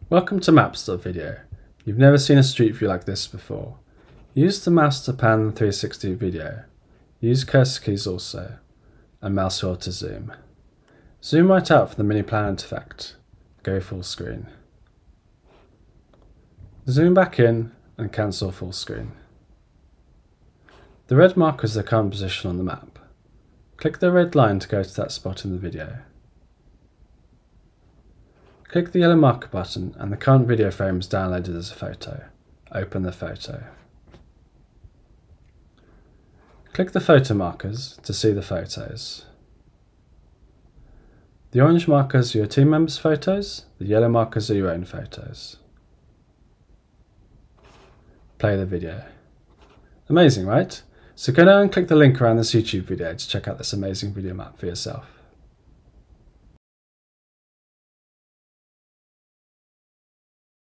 Welcome to maps.video. You've never seen a street view like this before. Use the mouse to pan the 360 video. Use cursor keys also, and mouse wheel to zoom. Zoom right out for the mini planet effect. Go full screen. Zoom back in and cancel full screen. The red marker is the current position on the map. Click the red line to go to that spot in the video. Click the yellow marker button and the current video frame is downloaded as a photo. Open the photo. Click the photo markers to see the photos. The orange markers are your team members' photos, the yellow markers are your own photos. Play the video. Amazing, right? So go now and click the link around this YouTube video to check out this amazing video map for yourself.